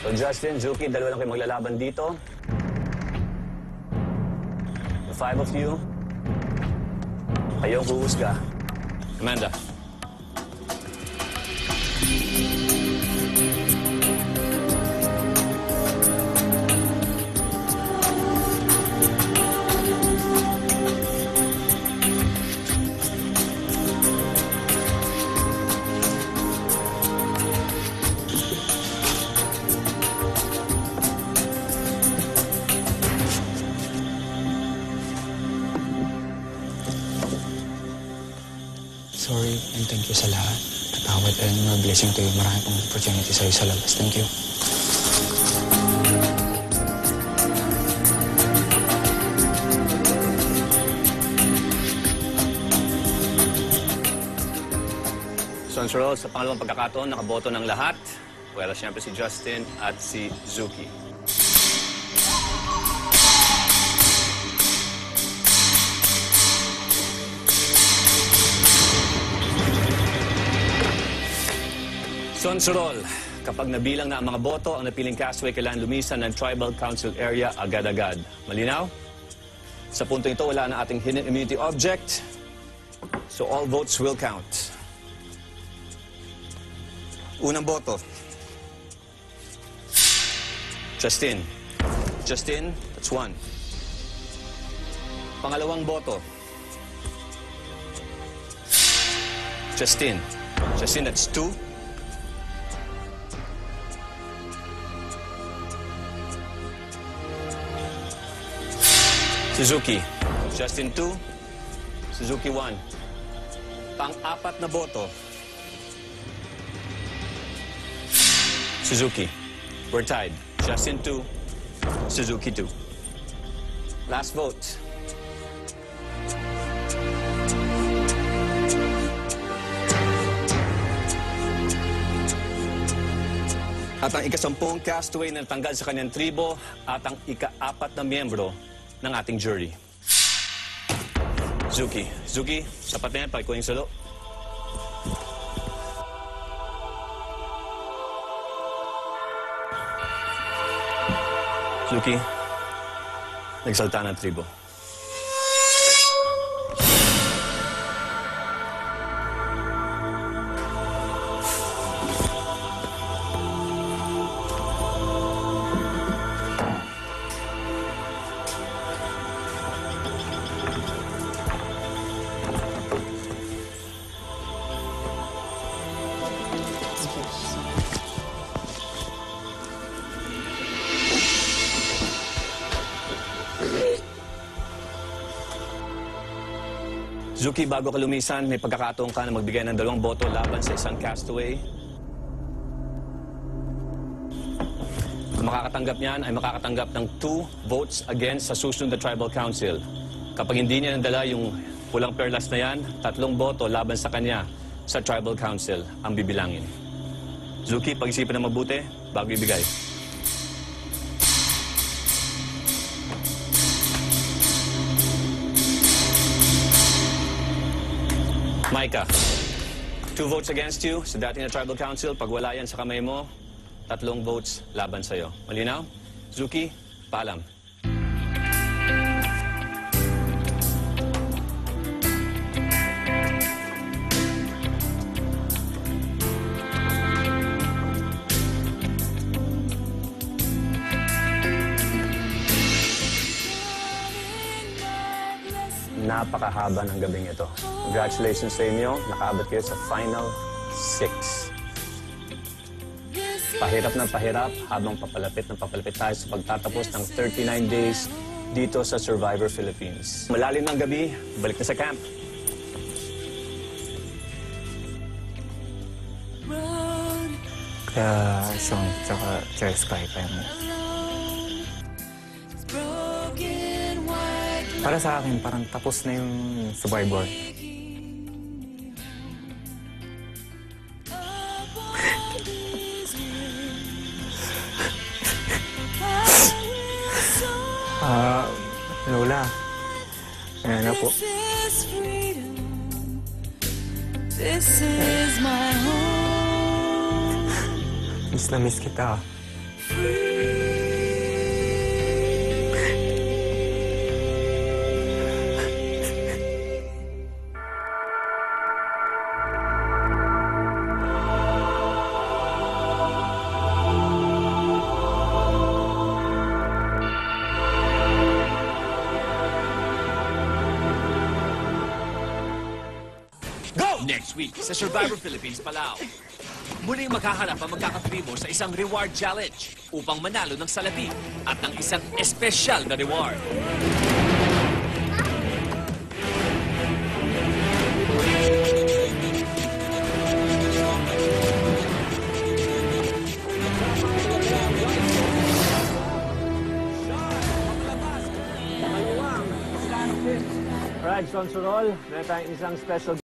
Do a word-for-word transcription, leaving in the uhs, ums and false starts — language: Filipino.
So Justin, Zuki, dalawa lang kayo maglalaban dito. The five of you, kayong huhusga. Amanda. Sorry and thank you sa lahat. Tatawad and more blessing to you. Marami pong opportunity sa'yo sa labas. Thank you. So, Roll, sa pangalawang pagkakataon, nakaboto ng lahat. Well, siyempre si Justin at si Zuki. Sonsorol, kapag nabilang na ang mga boto, ang napiling castaway kailangan lumisan ng Tribal Council area agad-agad. Malinaw? Sa punto ito, wala na ating hidden immunity object. So all votes will count. Unang boto. Justin. Justin, that's one. Pangalawang boto. Justin. Justin, that's two. Suzuki. Justin, two. Suzuki, one. Pang-apat na boto. Suzuki. We're tied. Justin, two. Suzuki, two. Last vote. At ang ikasampung castaway na natanggal sa kanyang tribo at ang ika-apat na miyembro ng ating jury. Zuki. Zuki, sapat na yan. Pakikuha yung salo. Zuki, nagsalta ng tribo. Zuki, bago ka lumisan, may pagkakataon ka na magbigay ng dalawang boto laban sa isang castaway. Ang makakatanggap niyan ay makakatanggap ng two votes against sa susunod na Tribal Council. Kapag hindi niya nandala yung pulang perlas na yan, tatlong boto laban sa kanya sa Tribal Council ang bibilangin. Zuki, pag-isipan na mabuti bago ibigay. Micah, two votes against you sa dating na Tribal Council. Pag wala yan sa kamay mo, tatlong votes laban sa'yo. Malinaw? Zuki, paalam. Napakahaba ng gabing ito. Congratulations sa inyo. Nakaabot kayo sa final six. Pahirap na pahirap habang papalapit na papalapit tayo sa pagtatapos ng thirty-nine days dito sa Survivor Philippines. Malalim ng gabi, balik na sa camp. Kaya Sean, tsaka Charles Sky, kaya mo. Para sa akin, parang tapos na yung Survivor. Ah, uh, Lola. Ayan na po. Miss na miss kita. Next week sa Survivor Philippines Palau. Muling maghaharap ang magkakatribo sa isang reward challenge upang manalo ng salapi at ng isang espesyal na reward. Alright, Sonsorol, meron tayong isang special